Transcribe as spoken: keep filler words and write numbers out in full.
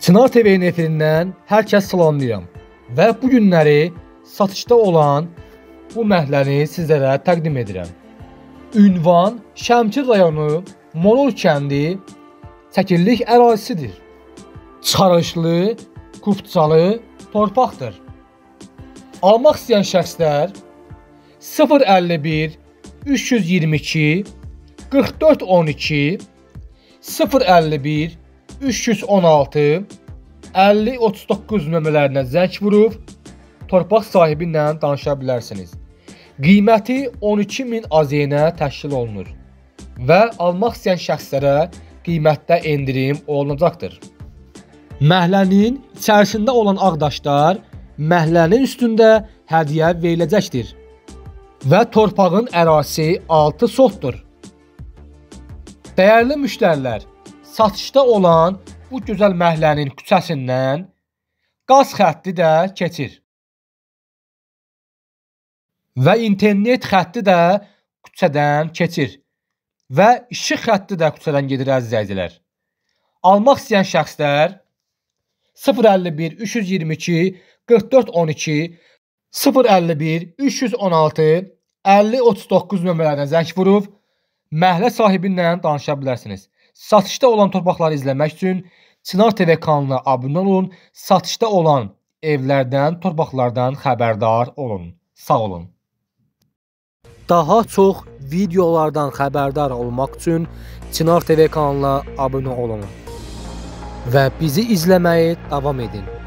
Çınar T V'nin efirindən hər kəs salamlayıram və bu günləri satışda olan bu məhləni sizlərə təqdim edirəm. Ünvan Şəmkir rayonu Molol kəndi çəkillik ərazisidir. Çıxarışlı, qubçalı torpaqdır. Almaq istəyən şəxslər sıfır əlli bir üç yüz iyirmi iki qırx dörd on iki sıfır əlli bir üç yüz on altı əlli otuz doqquz nömrələrinə zəng vurub torpaq sahibi ilə danışa bilərsiniz. Qiyməti on iki min A Z N təşkil olunur və almaq istəyən şəxslərə qiymətdə endirim olunacaqdır. Məhlənin içərisində olan ağdaşlar məhlənin üstündə hədiyyə veriləcəkdir və torpağın ərazisi altı sotdur. Dəyərli müştərilər, satışda olan bu gözəl məhlənin küçəsindən qaz xətti də keçir və internet xətti də küçədən keçir və işıq xətti də küçədən gedir əziz izləyicilər. Almaq istəyən şəxslər sıfır əlli bir üç yüz iyirmi iki qırx dörd on iki sıfır əlli bir üç yüz on altı əlli otuz doqquz nömrələrinə zəng vurub məhlə sahibi ilə danışa bilərsiniz. Satışda olan torpaqları izləmək üçün Çınar T V kanalına abunə olun. Satışda olan evlərdən, torpaqlardan xəbərdar olun. Sağ olun. Daha çox videolardan xəbərdar olmaq üçün Çınar T V kanalına abunə olun və bizi izləməyi davam edin.